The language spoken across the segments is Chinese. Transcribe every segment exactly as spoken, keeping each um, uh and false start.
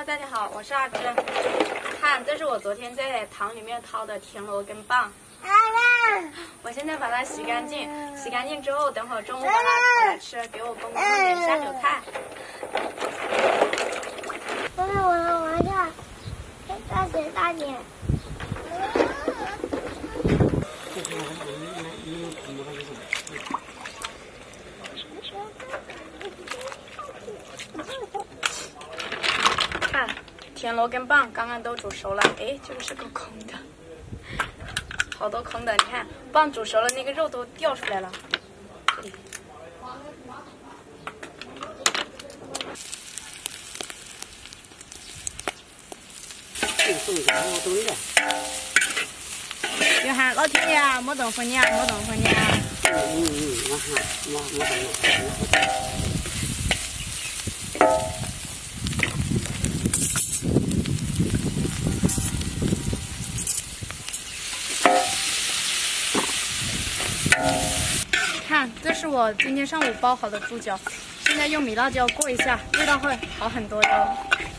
Hello， 大家好，我是阿珍。看，这是我昨天在塘里面掏的田螺跟蚌。我现在把它洗干净，洗干净之后，等会儿中午把它炒来吃，给我公公弄点下酒菜。 我要我要玩下，大点大点。 看，田螺跟蚌刚刚都煮熟了，哎，这个是个空的，好多空的。你看，蚌煮熟了，那个肉都掉出来了。这里。约翰，老天爷啊，没动活你啊，没动活你啊。 嗯嗯嗯，我看，我我动我。 看，这是我今天上午包好的猪脚，现在用米辣椒过一下，味道会好很多哟。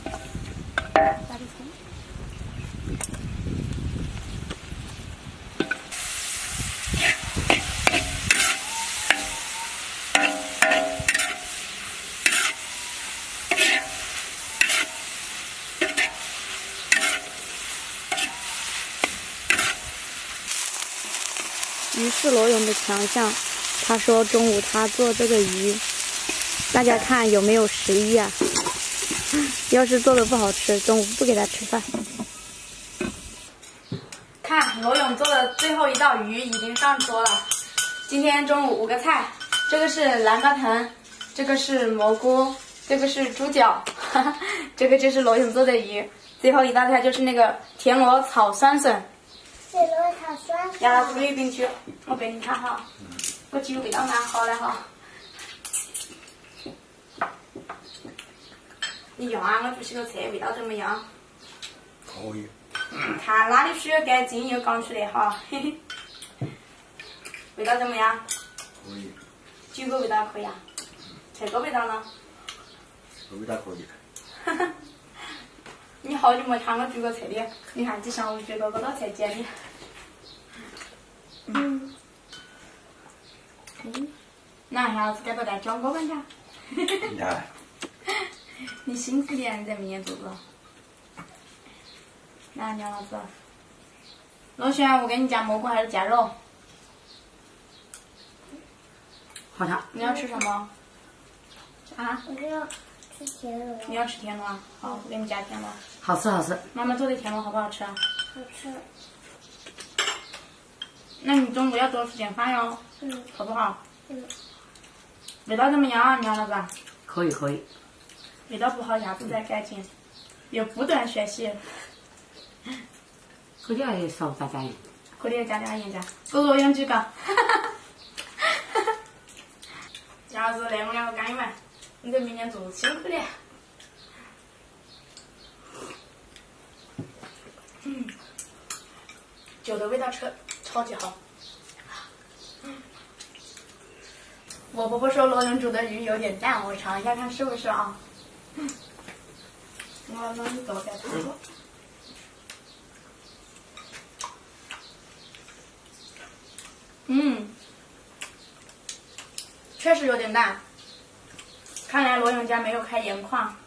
鱼是罗勇的强项，他说中午他做这个鱼，大家看有没有食欲啊？要是做的不好吃，中午不给他吃饭。看罗勇做的最后一道鱼已经上桌了，今天中午五个菜，这个是蓝巴藤，这个是蘑菇，这个是猪脚，哈哈，这个就是罗勇做的鱼，最后一道菜就是那个田螺炒酸笋。 田螺炒酸笋。 压到这个里边去，我给你看哈，我鸡肉味道蛮好的哈。你用啊，我煮些个菜味道怎么样？ 可以。 看哪里需要干净又讲出来哈，嘿嘿。味道怎么样？ 可以。 猪个味道可以啊，菜个味道呢？ 味道可以。 哈哈。你好久没看我煮过菜的，你看这上午煮过这道菜煎的。嗯。嗯。那下次该不再教我们家？ 你看。 你辛苦点在明天做做。那娘老子，罗璇，我给你加蘑菇还是加肉？ 好吃。 你要吃什么？啊？ 我要吃田螺。 你要吃田螺啊？好，我给你加田螺。 好吃好吃。 妈妈做的田螺好不好吃啊？ 好吃。 那你中午要多吃点饭哟。 嗯。 好不好？ 嗯。 味道怎么样啊，娘老子？ 可以可以。 味道不好，下次再改进。要不断学习。 口里也少加加盐。 口里加点盐加。多多用几个。要是来我两个干一碗，你在明天做辛苦了。嗯，酒的味道超超级好。我婆婆说罗勇煮的鱼有点淡，我尝一下看是不是啊？我让你做再尝尝。嗯，确实有点淡。看来罗勇家没有开盐矿。